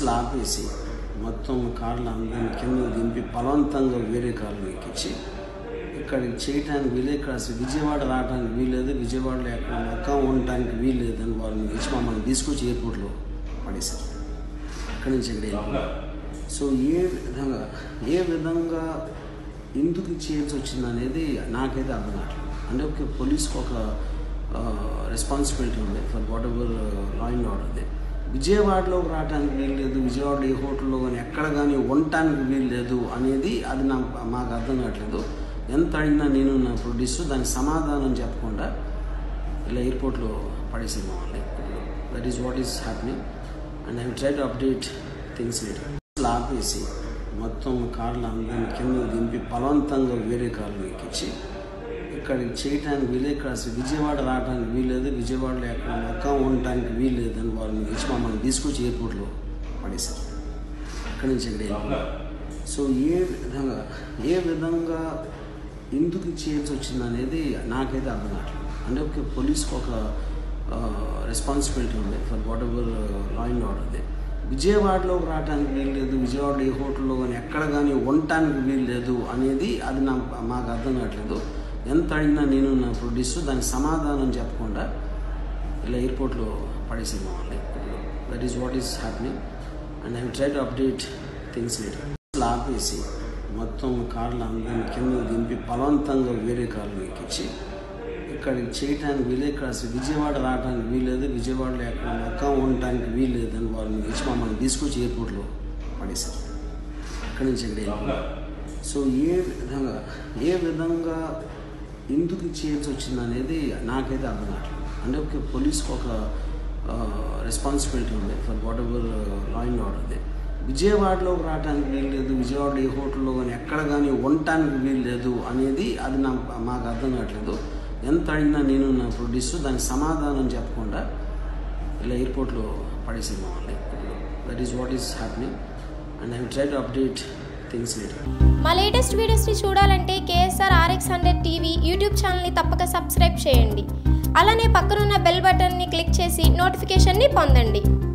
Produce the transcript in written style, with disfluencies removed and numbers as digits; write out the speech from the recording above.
ఆపేసి మొత్తం కార్లు అందరినీ కింద దింపి బలవంతంగా వేరే కార్లు ఎక్కించి ఇక్కడికి చేయడానికి వీలే, ఇక్కడ విజయవాడ రావడానికి వీల్లేదు, విజయవాడలో ఎక్కడ మొక్క ఉండటానికి వీల్లేదని వాళ్ళని ఇచ్చి మమ్మల్ని తీసుకొచ్చి ఎయిర్పోర్ట్లో పడేశారు. అక్కడి నుంచి ఇక్కడ సో ఏ విధంగా ఎందుకు చేయాల్సి వచ్చింది అనేది నాకైతే అర్థం కావట్లేదు. అంటే ఒక పోలీస్కి ఒక రెస్పాన్సిబిలిటీ ఉంది for whatever law and order. విజయవాడలోకి రావడానికి వీల్లేదు, విజయవాడలో ఏ హోటల్లో కానీ ఎక్కడ కానీ ఉండటానికి వీల్లేదు అనేది అది మాకు అర్థం కావట్లేదు. ఎంత అడిగినా నేను నా ప్రొడ్యూసర్ దానికి సమాధానం చెప్పకుండా ఇలా ఎయిర్పోర్ట్లో పడేసాను మమ్మల్ని. That is what is happening and I try to update things later. ఆపేసి మొత్తం కార్లు అందరినీ కింద దింపి బలవంతంగా వేరే కార్లు ఎక్కించి ఇక్కడికి చేయడానికి వీలే, ఇక్కడ విజయవాడ రావడానికి వీల్లేదు, విజయవాడలో ఎక్కడ మొక్క ఉండటానికి వీల్లేదని వాళ్ళని ఇచ్చి మమ్మల్ని తీసుకొచ్చి ఎయిర్పోర్ట్లో పడేశారు. అక్కడి నుంచి ఇక్కడ సో ఏ విధంగా ఎందుకు చేయాల్సి వచ్చింది అనేది నాకైతే అర్థం కావట్లేదు. అంటే ఒక పోలీస్కి ఒక రెస్పాన్సిబిలిటీ ఉంది for whatever law and order. విజయవాడలోకి రావడానికి వీల్లేదు, విజయవాడలో ఏ హోటల్లో కానీ ఎక్కడ కానీ ఉండటానికి వీల్లేదు అనేది అది మాకు అర్థం కావట్లేదు. ఎంత అడిగినా నేను నా ప్రొడ్యూసర్ దానికి సమాధానం చెప్పకుండా ఇలా ఎయిర్పోర్ట్లో పడేసాను మమ్మల్ని. That is what is happening and I try to update things later. ఆపేసి మొత్తం కార్లు అందరినీ కింద దింపి బలవంతంగా వేరే కార్లు ఎక్కించి ఇక్కడికి చేయడానికి వీలే, ఇక్కడ విజయవాడ రావడానికి వీల్లేదు, విజయవాడలో ఎక్కడ మొక్క ఉండటానికి వీల్లేదని వాళ్ళని ఇచ్చి మమ్మల్ని తీసుకొచ్చి ఎయిర్పోర్ట్లో పడేశారు. అక్కడి నుంచి ఇక్కడ సో ఏ విధంగా ఎందుకు చేయాల్సి వచ్చింది అనేది నాకైతే అర్థం కావట్లేదు. అంటే ఒక పోలీస్కి ఒక రెస్పాన్సిబిలిటీ ఉంది for whatever law and order. విజయవాడలోకి రావడానికి వీల్లేదు, విజయవాడలో ఏ హోటల్లో కానీ ఎక్కడ కానీ ఉండటానికి వీల్లేదు అనేది అది మాకు అర్థం కావట్లేదు. ఎంత అడిగినా నేను నా ప్రొడ్యూసర్ దానికి సమాధానం చెప్పకుండా ఇలా ఎయిర్పోర్ట్లో పడేసాను మమ్మల్ని. That is what is happening and I try to update things later. మా లేటెస్ట్ వీడియోస్ని చూడాలంటే KSR RX100 టీవీ యూట్యూబ్ ఛానల్ని తప్పక సబ్స్క్రైబ్ చేయండి. అలానే పక్కనున్న బెల్ బటన్ని క్లిక్ చేసి నోటిఫికేషన్ని పొందండి.